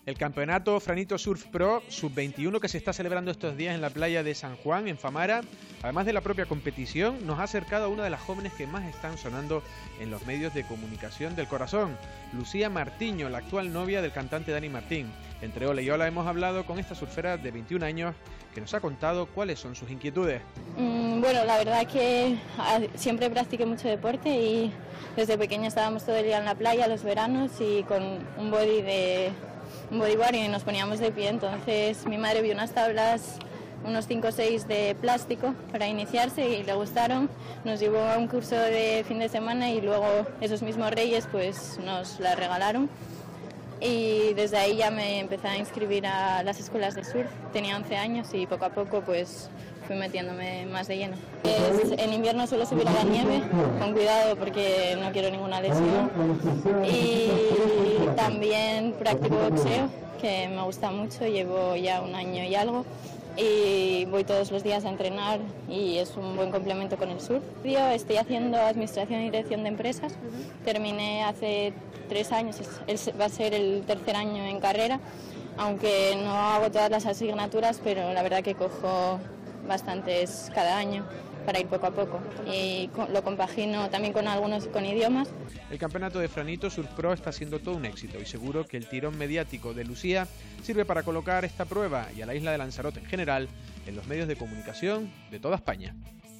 El campeonato Franito Surf Pro Sub-21 que se está celebrando estos días en la playa de San Juan, en Famara, además de la propia competición, nos ha acercado a una de las jóvenes que más están sonando en los medios de comunicación del corazón, Lucía Martiño, la actual novia del cantante Dani Martín. Entre Hola y Hola hemos hablado con esta surfera de 21 años que nos ha contado cuáles son sus inquietudes. Bueno, la verdad que siempre practiqué mucho deporte y desde pequeña estábamos todo el día en la playa los veranos y con un bodyboard y nos poníamos de pie. Entonces mi madre vio unas tablas, unos 5 o 6 de plástico para iniciarse y le gustaron. Nos llevó a un curso de fin de semana y luego esos mismos reyes pues nos las regalaron. Y desde ahí ya me empecé a inscribir a las escuelas de surf. Tenía 11 años y poco a poco pues fui metiéndome más de lleno. En invierno suelo subir a la nieve, con cuidado porque no quiero ninguna lesión. Y también practico boxeo, que me gusta mucho, llevo ya 1 año y algo. Y voy todos los días a entrenar y es un buen complemento con el surf. Estoy haciendo administración y dirección de empresas. Terminé hace 3 años, va a ser el 3er año en carrera, aunque no hago todas las asignaturas, pero la verdad que cojo bastantes cada año para ir poco a poco y lo compagino también con idiomas. El campeonato de Franito Surf Pro está siendo todo un éxito y seguro que el tirón mediático de Lucía sirve para colocar esta prueba y a la isla de Lanzarote en general en los medios de comunicación de toda España.